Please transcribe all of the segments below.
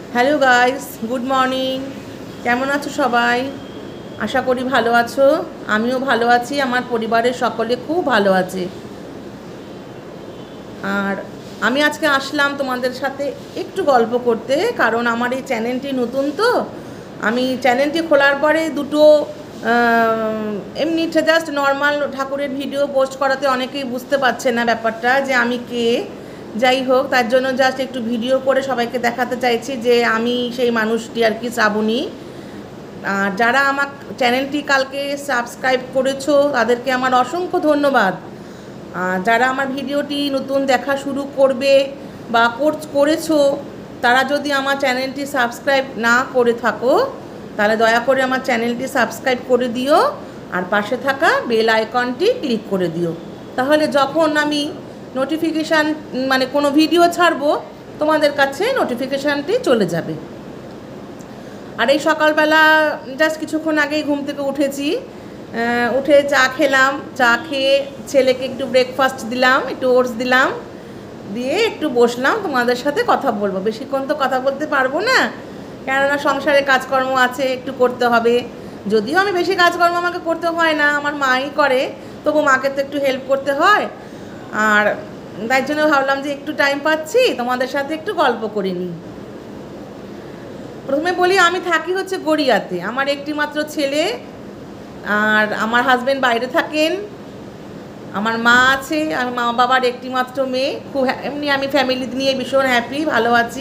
Hello guys, good morning. কেমন আছো সবাই? আশা করি ভালো আছো। আমিও ভালো আছি, আমার পরিবারের সকলে খুব ভালো আছে। আর আমি আজকে আসলাম তোমাদের সাথে একটু গল্প করতে, কারণ আমার এই চ্যানেলটি নতুন তো। আমি চ্যানেলটি খোলার পরে দুটো এমনি জাস্ট নর্মাল ঠাকুরের ভিডিও পোস্ট করাতে অনেকেই বুঝতে পারছে না ব্যাপারটা যে আমি কে। যাই হোক, তার জন্য জাস্ট একটু ভিডিও করে সবাইকে দেখাতে চাইছি যে আমি সেই মানুষটি আর কি, শ্রাবণী। আর যারা আমার চ্যানেলটি কালকে সাবস্ক্রাইব করেছো তাদেরকে আমার অসংখ্য ধন্যবাদ। যারা আমার ভিডিওটি নতুন দেখা শুরু করবে বা করেছো, তারা যদি আমার চ্যানেলটি সাবস্ক্রাইব না করে থাকো তাহলে দয়া করে আমার চ্যানেলটি সাবস্ক্রাইব করে দিও, আর পাশে থাকা বেল আইকনটি ক্লিক করে দিও। তাহলে যখন আমি নোটিফিকেশান মানে কোনো ভিডিও ছাড়বো তোমাদের কাছে নোটিফিকেশানটি চলে যাবে। আর এই সকালবেলা জাস্ট কিছুক্ষণ আগেই ঘুম থেকে উঠেছি, উঠে চা খেলাম। চা খেয়ে ছেলেকে একটু ব্রেকফাস্ট দিলাম, একটু ওটস দিলাম, দিয়ে একটু বসলাম তোমাদের সাথে কথা বলবো। বেশিক্ষণ তো কথা বলতে পারবো না, কেননা সংসারে কাজকর্ম আছে, একটু করতে হবে। যদিও আমি বেশি কাজকর্ম আমাকে করতে হয় না, আমার মাই করে, তবু মাকে তো একটু হেল্প করতে হয়। আর তাই জন্য ভাবলাম যে একটু টাইম পাচ্ছি, তোমাদের সাথে একটু গল্প করে নিই। প্রথমে বলি, আমি থাকি হচ্ছে গড়িয়াতে। আমার একটি মাত্র ছেলে, আর আমার হাজব্যান্ড বাইরে থাকেন। আমার মা আছে, আমি মা বাবার একটি মাত্র মেয়ে। খুব এমনি আমি ফ্যামিলি নিয়ে ভীষণ হ্যাপি, ভালো আছি।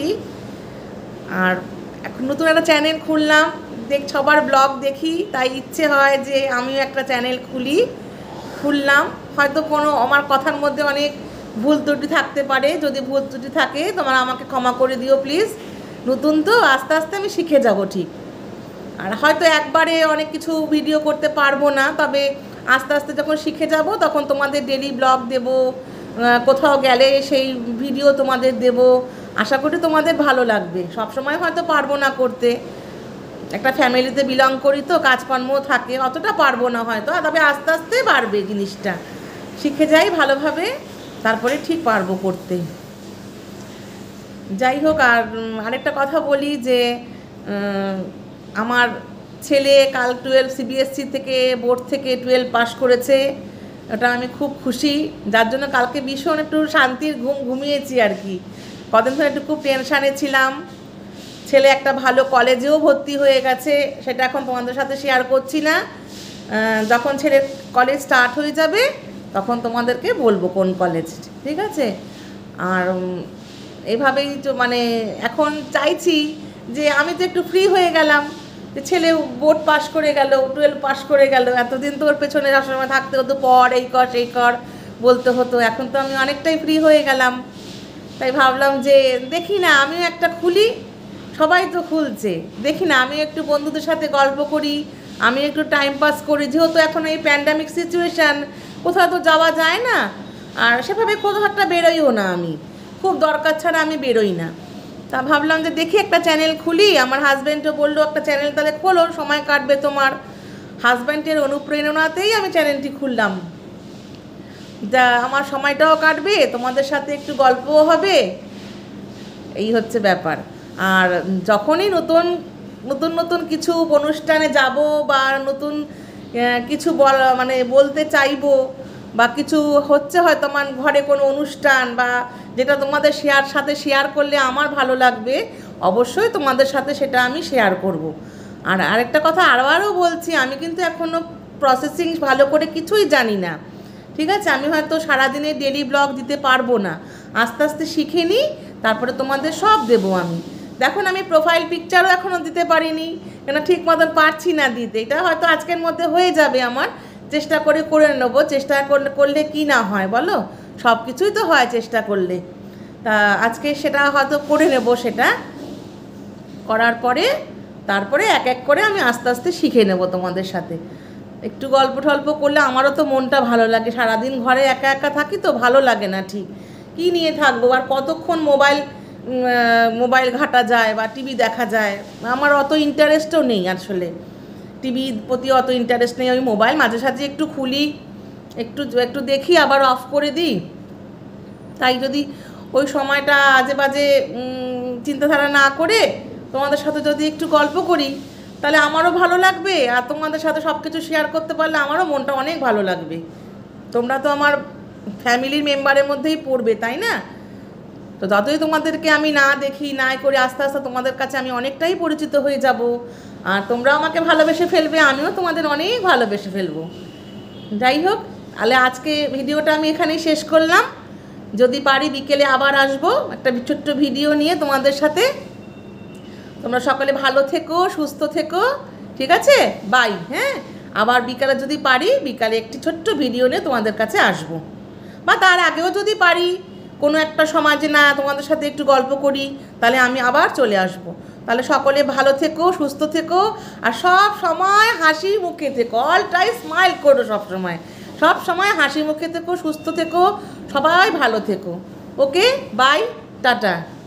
আর এখন নতুন একটা চ্যানেল খুললাম, সবার ব্লগ দেখি, তাই ইচ্ছে হয় যে আমিও একটা চ্যানেল খুললাম। হয়তো কোনো আমার কথার মধ্যে অনেক ভুল ত্রুটি থাকতে পারে, যদি ভুল ত্রুটি থাকে তোমরা আমাকে ক্ষমা করে দিও প্লিজ। নতুন তো, আস্তে আস্তে আমি শিখে যাব ঠিক। আর হয়তো একবারে অনেক কিছু ভিডিও করতে পারবো না, তবে আস্তে আস্তে যখন শিখে যাব তখন তোমাদের ডেলি ব্লগ দেব, কোথাও গেলে সেই ভিডিও তোমাদের দেব। আশা করি তোমাদের ভালো লাগবে। সব সময় হয়তো পারবো না করতে, একটা ফ্যামিলিতে বিলং করি তো, কাজকর্ম থাকে, অতটা পারবো না হয়তো, তবে আস্তে আস্তে বাড়বে জিনিসটা। শিখে যাই ভালোভাবে, তারপরে ঠিক পারবো করতে। যাই হোক, আর আরেকটা কথা বলি যে আমার ছেলে কাল 12 সিবিএসসি থেকে, বোর্ড থেকে 12 পাস করেছে। ওটা আমি খুব খুশি, যার জন্য কালকে ভীষণ একটু শান্তির ঘুমিয়েছি আর কি। কদিন ধরে একটু খুব টেনশানে ছিলাম। ছেলে একটা ভালো কলেজেও ভর্তি হয়ে গেছে, সেটা এখন তোমাদের সাথে শেয়ার করছি না। যখন ছেলের কলেজ স্টার্ট হয়ে যাবে তখন তোমাদেরকে বলবো কোন কলেজ, ঠিক আছে? আর এইভাবেই তো মানে এখন চাইছি যে আমি তো একটু ফ্রি হয়ে গেলাম, যে ছেলে বোর্ড পাস করে গেল, 12 পাস করে গেল। এতদিন তো ওর পেছনে সবসময় থাকতে হতো, পড়, এই কর সেই কর বলতে হতো। এখন তো আমি অনেকটাই ফ্রি হয়ে গেলাম, তাই ভাবলাম যে দেখি না আমিও একটা খুলি। সবাই তো খুলছে, দেখি না আমি একটু বন্ধুদের সাথে গল্প করি, আমি একটু টাইম পাস করি। যেহেতু এখন এই প্যান্ডামিক সিচুয়েশান, কোথাও তো যাওয়া যায় না, আর সেভাবে কোথাও একটা বেরোইও না। আমি খুব দরকার ছাড়া আমি বেরোই না। তা ভাবলাম যে দেখি একটা চ্যানেল খুলি। আমার হাজব্যান্ডও বললো একটা চ্যানেল তাহলে খোলো, সময় কাটবে তোমার। হাজব্যান্ডের অনুপ্রেরণাতেই আমি চ্যানেলটি খুললাম, যা আমার সময়টাও কাটবে, তোমাদের সাথে একটু গল্পও হবে, এই হচ্ছে ব্যাপার। আর যখনই নতুন নতুন নতুন কিছু অনুষ্ঠানে যাব বা নতুন কিছু মানে বলতে চাইবো, বা কিছু হচ্ছে হয়তো আমার ঘরে কোনো অনুষ্ঠান, বা যেটা তোমাদের সাথে শেয়ার করলে আমার ভালো লাগবে, অবশ্যই তোমাদের সাথে সেটা আমি শেয়ার করব। আর আরেকটা কথা আরও বলছি, আমি কিন্তু এখনও প্রসেসিং ভালো করে কিছুই জানি না, ঠিক আছে? আমি হয়তো সারাদিনে ডেলি ব্লগ দিতে পারবো না, আস্তে আস্তে শিখে নিই, তারপরে তোমাদের সব দেবো আমি। দেখুন, আমি প্রোফাইল পিকচারও এখনও দিতে পারিনি, কেন ঠিক মতন পারছি না দিতে। এটা হয়তো আজকের মধ্যে হয়ে যাবে, আমার চেষ্টা করে নেবো। চেষ্টা করলে কি না হয় বলো, সব কিছুই তো হয় চেষ্টা করলে। তা আজকে সেটা হয়তো করে নেব, সেটা করার পরে তারপরে এক এক করে আমি আস্তে আস্তে শিখে নেব তোমাদের সাথে। একটু গল্প টল্প করলে আমারও তো মনটা ভালো লাগে। সারাদিন ঘরে একা একা থাকি তো ভালো লাগে না ঠিক, কী নিয়ে থাকবো, আর কতক্ষণ মোবাইল ঘাটা যায় বা টিভি দেখা যায়। আমার অত ইন্টারেস্টও নেই আসলে, টিভির প্রতি অত ইন্টারেস্ট নেই। ওই মোবাইল মাঝে সাঝে একটু খুলি, একটু একটু দেখি, আবার অফ করে দিই। তাই যদি ওই সময়টা আজে বাজে চিন্তাধারা না করে তোমাদের সাথে যদি একটু গল্প করি তাহলে আমারও ভালো লাগবে, আর তোমাদের সাথে সব কিছু শেয়ার করতে পারলে আমারও মনটা অনেক ভালো লাগবে। তোমরা তো আমার ফ্যামিলির মেম্বারের মধ্যেই পড়বে, তাই না? তো যতই তোমাদেরকে আমি না দেখি না করি, আস্তে আস্তে তোমাদের কাছে আমি অনেকটাই পরিচিত হয়ে যাব, আর তোমরা আমাকে ভালোবেসে ফেলবে, আমিও তোমাদের অনেক ভালোবেসে ফেলবো। যাই হোক, তাহলে আজকে ভিডিওটা আমি এখানেই শেষ করলাম। যদি পারি বিকেলে আবার আসবো একটা ছোট্ট ভিডিও নিয়ে তোমাদের সাথে। তোমরা সকলে ভালো থেকো, সুস্থ থেকো, ঠিক আছে? বাই। হ্যাঁ, আবার বিকালে যদি পারি বিকালে একটি ছোট্ট ভিডিও নিয়ে তোমাদের কাছে আসবো, বা তার আগেও যদি পারি কোনো একটা সমাজে না তোমাদের সাথে একটু গল্প করি, তাহলে আমি আবার চলে আসব। তাহলে সকলে ভালো থেকো, সুস্থ থেকো, আর সব সময় হাসি মুখে থেকো, অল টাইম স্মাইল করো, সব সময় হাসি মুখে থেকো, সুস্থ থেকো, সবাই ভালো থেকো। Okay, bye, tata.